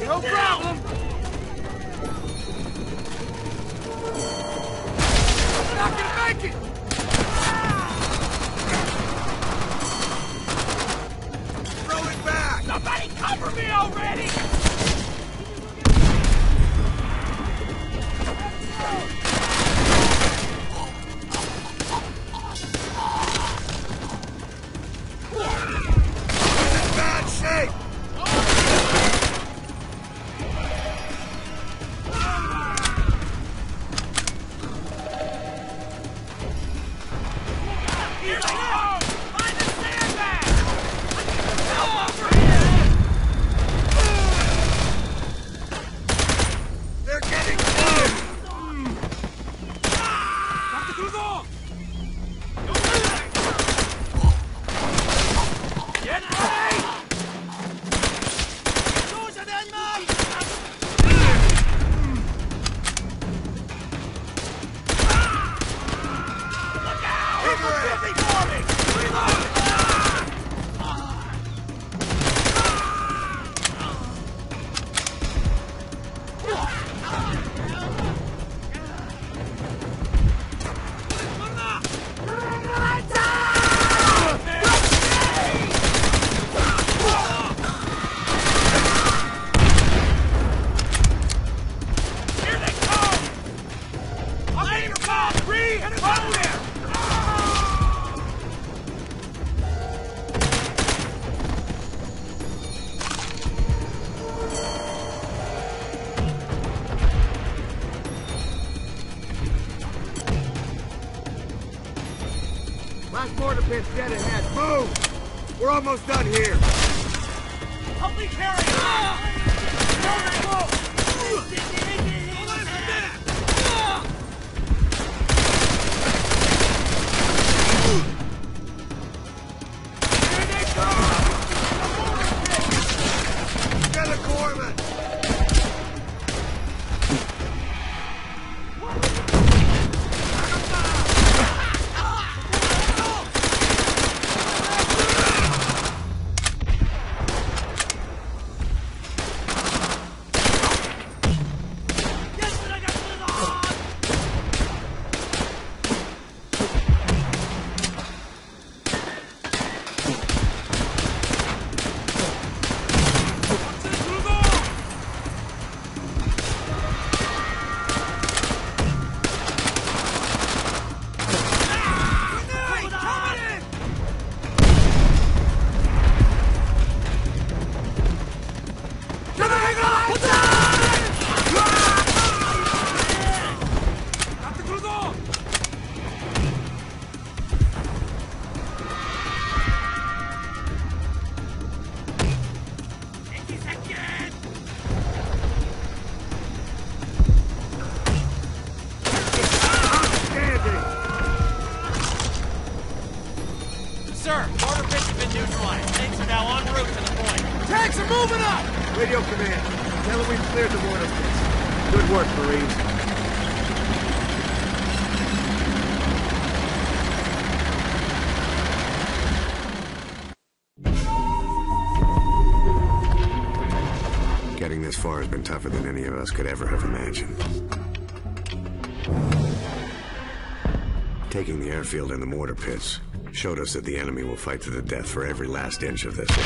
No problem! I'm not gonna make it! Throw it back! Somebody cover me already! Mortar pit's dead ahead. Move! We're almost done here. Help me carry it! Here they come! Get a corpsman! Sir, mortar pits have been neutralized. Tanks are now en route to the point. Tanks are moving up! Radio command. Tell them we've cleared the mortar pits. Good work, Marines. Getting this far has been tougher than any of us could ever have imagined. Taking the airfield and the mortar pits showed us that the enemy will fight to the death for every last inch of this.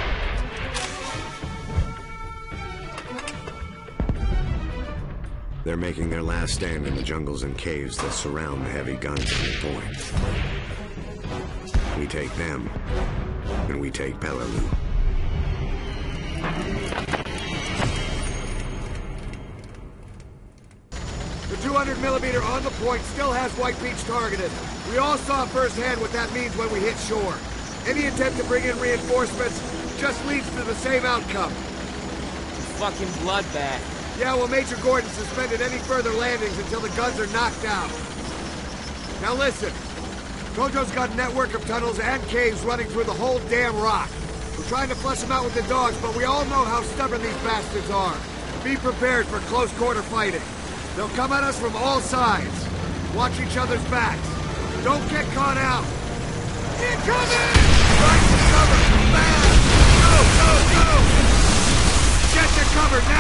They're making their last stand in the jungles and caves that surround the heavy guns at the point. We take them, and we take Peril. The 200mm on the point still has White Beach targeted. We all saw firsthand what that means when we hit shore. Any attempt to bring in reinforcements just leads to the same outcome. Fucking bloodbath. Yeah, well, Major Gordon suspended any further landings until the guns are knocked out. Now listen, Gojo's got a network of tunnels and caves running through the whole damn rock. We're trying to flush them out with the dogs, but we all know how stubborn these bastards are. Be prepared for close quarter fighting. They'll come at us from all sides. Watch each other's backs. Don't get caught out. Incoming! Right to cover! Fast! Go, go, go! Get to cover now!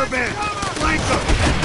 warband! Flank them!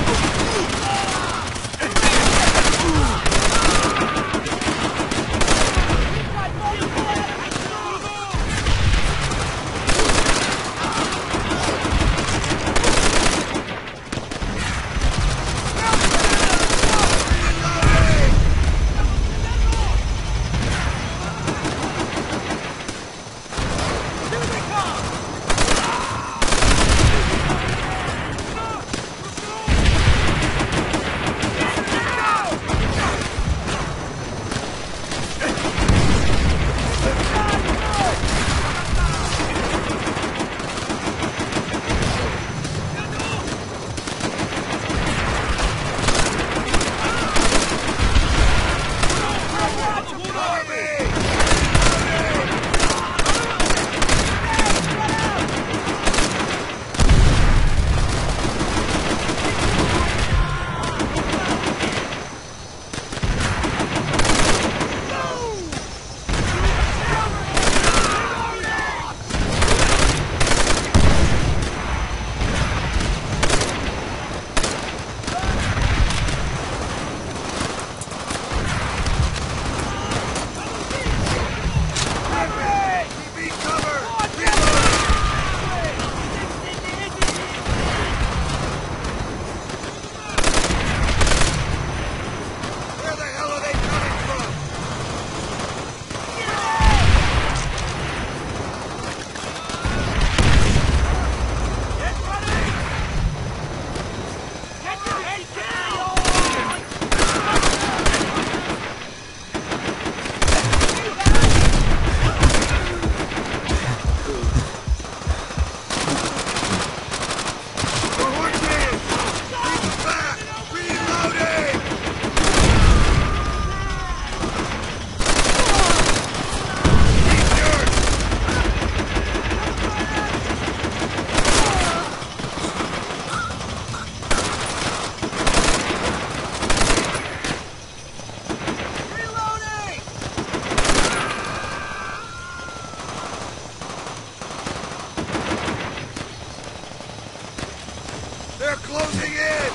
They're closing in!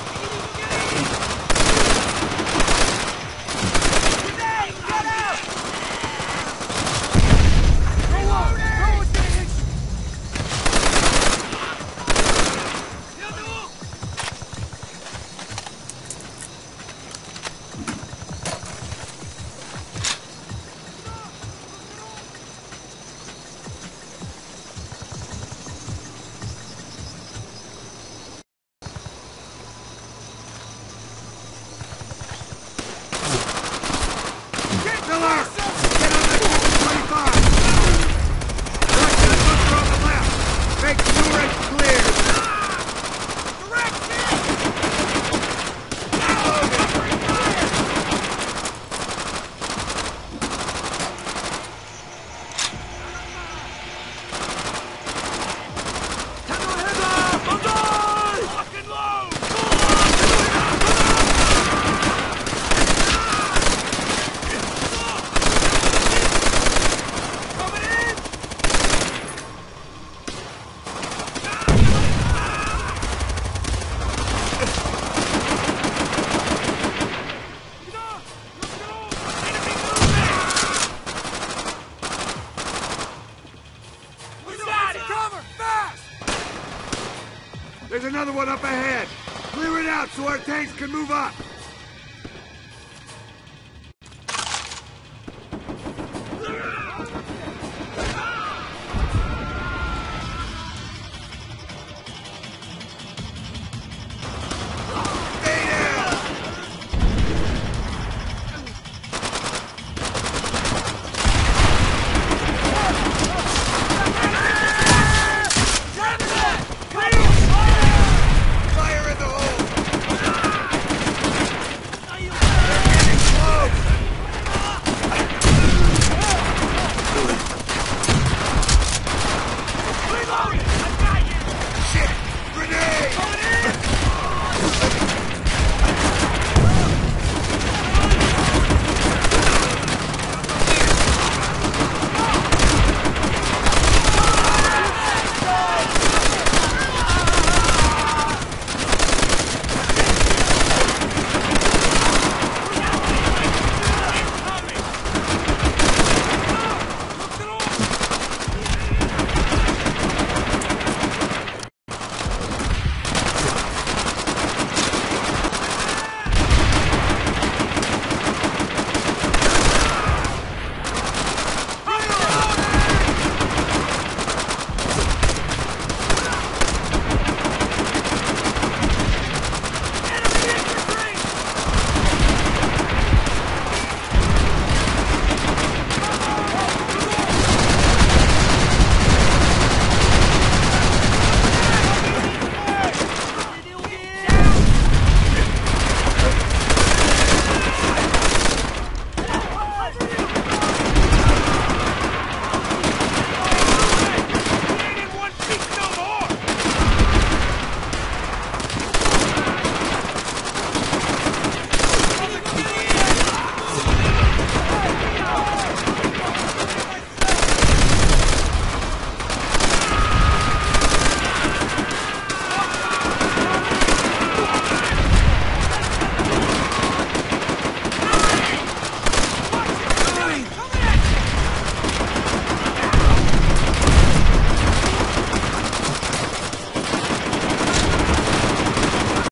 Get out! There's another one up ahead! Clear it out so our tanks can move up!